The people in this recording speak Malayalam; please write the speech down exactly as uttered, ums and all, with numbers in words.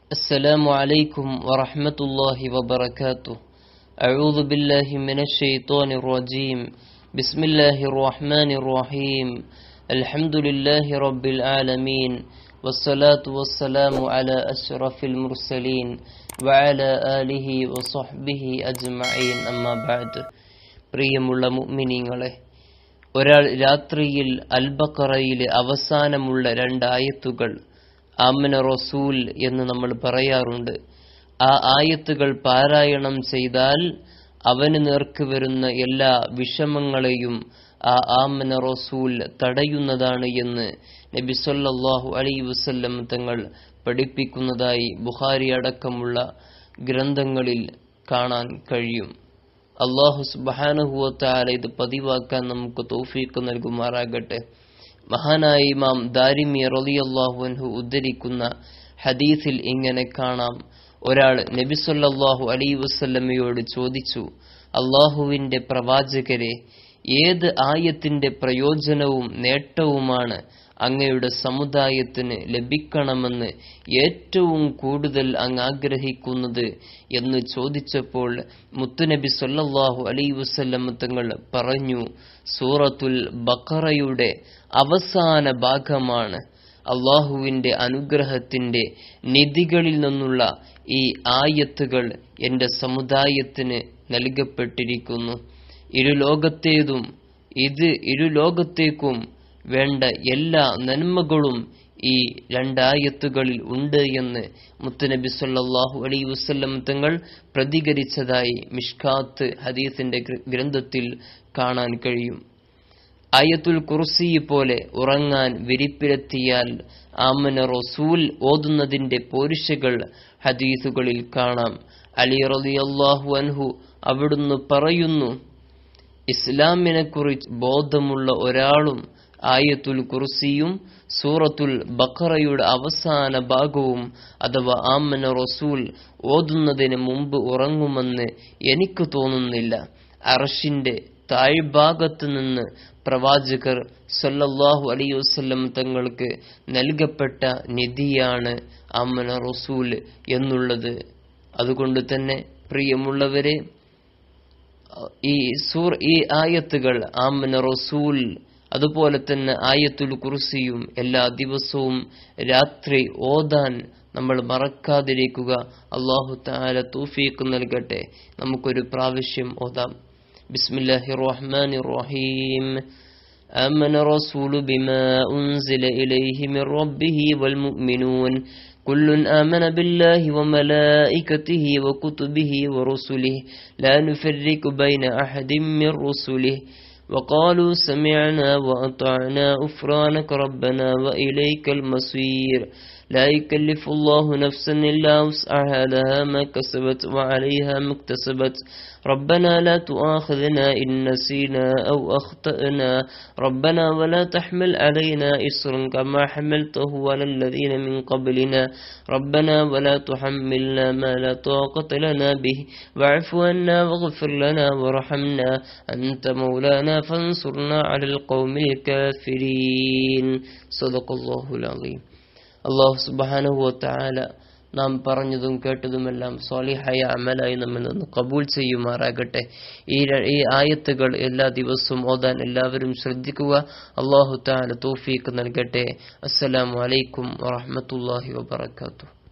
السلام عليكم ورحمة الله وبركاته. أعوذ بالله من الشيطان الرجيم. بسم الله الرحمن الرحيم. الحمد لله رب العالمين، والصلاة والسلام على أشرف المرسلين وعلى آله وصحبه أجمعين. أما بعد. പ്രിയമുള്ള മുഅ്മിനീങ്ങളെ, ഒരാൾ രാത്രിയിൽ അൽ ബഖറയിലെ അവസാനമുള്ള രണ്ടായത്തുകൾ ആമന റസൂൽ എന്ന് നമ്മൾ പറയാറുണ്ട്. ആ ആയത്തുകൾ പാരായണം ചെയ്താൽ അവന് നേർക്ക് വരുന്ന എല്ലാ വിഷമങ്ങളെയും ആ ആമന റസൂൽ തടയുന്നതാണ് എന്ന് നബി സല്ലല്ലാഹു അലൈഹി വസല്ലം തങ്ങൾ പഠിപ്പിക്കുന്നതായി ബുഖാരി അടക്കമുള്ള ഗ്രന്ഥങ്ങളിൽ കാണാൻ കഴിയും. അല്ലാഹു സുബ്ഹാനഹു വ തആല ഇത് പതിവാക്കാൻ നമുക്ക് തൗഫീഖ് നൽകുമാറാകട്ടെ. മഹാനായ ഇമാം ദാരിമി റളിയല്ലാഹു അൻഹു ഉദ്ധരിക്കുന്ന ഹദീസിൽ ഇങ്ങനെ കാണാം: ഒരാൾ നബി സല്ലല്ലാഹു അലൈഹി വസല്ലമയോട് ചോദിച്ചു, അല്ലാഹുവിന്റെ പ്രവാചകരെ, ഏത് ആയത്തിന്റെ പ്രയോജനവും നേട്ടവുമാണ് അങ്ങയുടെ സമുദായത്തിന് ലഭിക്കണമെന്ന് ഏറ്റവും കൂടുതൽ അങ്ങ് ആഗ്രഹിക്കുന്നത് എന്ന് ചോദിച്ചപ്പോൾ മുത്തുനബി സല്ലല്ലാഹു അലൈഹി വസല്ലം തങ്ങൾ പറഞ്ഞു, സൂറത്തുൽ ബഖറയുടെ അവസാന ഭാഗമാണ്. അല്ലാഹുവിന്റെ അനുഗ്രഹത്തിന്റെ നിധികളിൽ നിന്നുള്ള ഈ ആയത്തുകൾ എന്റെ സമുദായത്തിന് നൽകപ്പെട്ടിരിക്കുന്നു. ഇരുലോകത്തേതും ഇത് ഇരുലോകത്തേക്കും വേണ്ട എല്ലാ നന്മകളും ഈ രണ്ടായത്തുകളിൽ ഉണ്ട് എന്ന് മുത്തുനബി സല്ലല്ലാഹു അലൈഹി വസല്ലം തങ്ങൾ പ്രതികരിച്ചതായി മിഷ്കാത്ത് ഹദീസിന്റെ ഗ്രന്ഥത്തിൽ കാണാൻ കഴിയും. ആയത്തുൽ കുർസി പോലെ ഉറങ്ങാൻ വിരിപ്പിലെത്തിയാൽ ആമന റസൂൽ ഓതുന്നതിന്റെ പോരിശകൾ ഹദീസുകളിൽ കാണാം. അലി റളിയല്ലാഹു അൻഹു അവിടുന്ന് പറയുന്നു, ഇസ്ലാമിനെ കുറിച്ച് ബോധമുള്ള ഒരാളും ആയത്തുൽ കുർസിയും സൂറത്തുൽ ബഖറയുടെ അവസാന ഭാഗവും അഥവാ ആമന റസൂൽ ഓതുന്നതിന് മുമ്പ് ഉറങ്ങുമെന്ന് എനിക്ക് തോന്നുന്നില്ല. അർശിന്റെ താഴ്ഭാഗത്ത് നിന്ന് പ്രവാചകർ സല്ലല്ലാഹു അലൈഹി വസല്ലം തങ്ങൾക്ക് നൽകപ്പെട്ട നിധിയാണ് ആമന റസൂൽ എന്നുള്ളത്. അതുകൊണ്ട് തന്നെ പ്രിയമുള്ളവരെ, ഈ സൂർ ഈ ആയത്തുകൾ ആമന റസൂൽ അതുപോലെ തന്നെ ആയത്തുൽ കുർസിയും എല്ലാ ദിവസവും രാത്രി ഓതാൻ നമ്മൾ മറക്കാതിരിക്കുക. അല്ലാഹു തആല തൗഫീഖ് നൽകട്ടെ. നമുക്കൊരു പ്രാവശ്യം ഓതാം. ബിസ്മില്ലാഹിർ റഹ്മാനിർ റഹീം. ആമന റസൂലു ബിമാ ഉൻസില ഇലൈഹി മിർ റബ്ബിഹി വൽ മുഅ്മിനൂൻ കുല്ലുൻ ആമന ബില്ലാഹി വമലായികതിഹി വകുതുബിഹി വറുസുലിഹി ലാ നുഫർരിഖു ബൈന അഹദിൻ മിർ റുസുലിഹി وقالوا سمعنا وأطعنا غفرانك ربنا وإليك المصير لا يكلف الله نفسا إلا وسعها لها ما كسبت وعليها ما اكتسبت ربنا لا تؤاخذنا إن نسينا أو أخطأنا ربنا ولا تحمل علينا إصرا كما حملته على الذين من قبلنا ربنا ولا تحملنا ما لا طاقة لنا به واعف عنا واغفر لنا وارحمنا أنت مولانا فانصرنا على القوم الكافرين. صدق الله العظيم. അല്ലാഹു സുബ്ഹാനഹു വ തആല നാം പറഞ്ഞതും കേട്ടതുമെല്ലാം സ്വാലിഹായ അമലായി നമ്മിൽ നിന്ന് കബൂൽ ചെയ്യുമാറാകട്ടെ. ഈ ഈ ആയത്തുകൾ എല്ലാ ദിവസവും ഓതാൻ എല്ലാവരും ശ്രദ്ധിക്കുക. അല്ലാഹു തആല തൗഫീഖ് നൽകട്ടെ. അസ്സലാമു അലൈക്കും വറഹ്മത്തുള്ളാഹി വബറകാതുഹു.